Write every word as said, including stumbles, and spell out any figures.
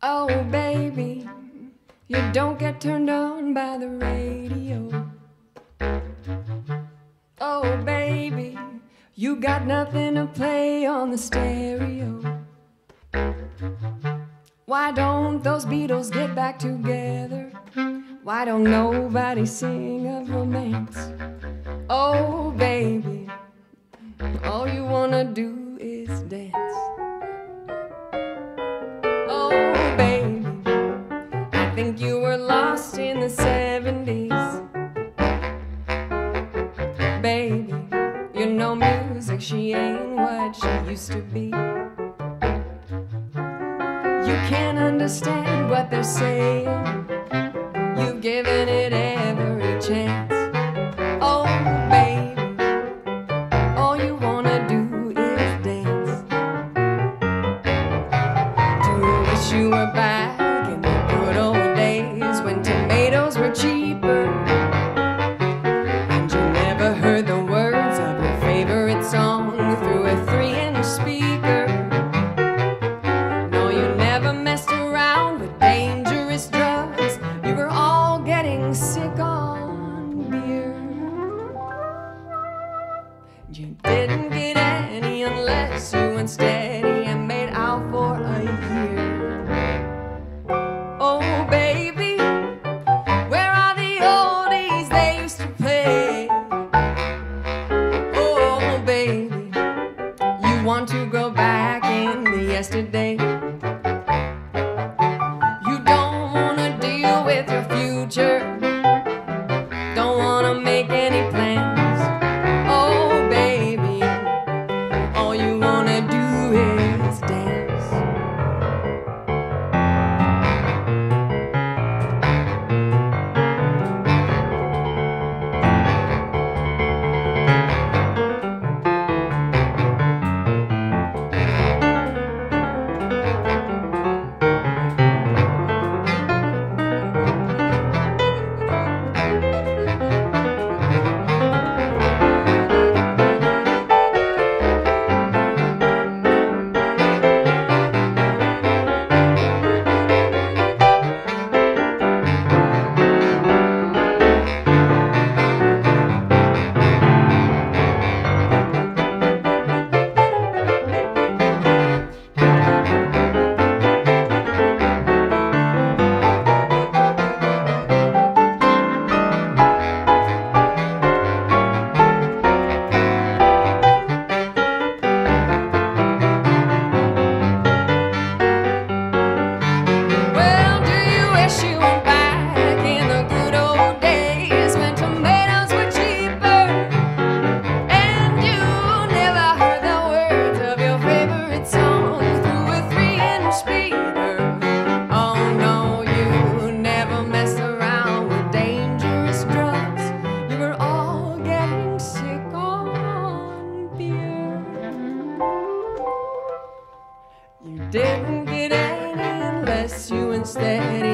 Oh, baby, you don't get turned on by the radio. Oh, baby, you got nothing to play on the stereo. Why don't those Beatles get back together? Why don't nobody sing of romance? Oh, baby, all you wanna do is dance. Oh, baby, I think you were lost in the seventies. Baby, you know music, she ain't what she used to be. You can't understand what they're saying. You've given it every chance. Oh, baby, all you wanna do is dance. Do you wish you were back in the good old days when tomatoes were cheaper and you never heard the words of your favorite song through a three-inch speaker? No, you never messed around with dangerous drugs. You were all getting sick on beer. You didn't get any unless you went steady and made out for a year. Oh, baby, where are the oldies they used to play? Oh, baby, you want to go back in the yesterday. You don't wanna deal with your future, don't wanna make any plans. Oh, baby, all you wanna do is dance. You didn't get any unless you went steady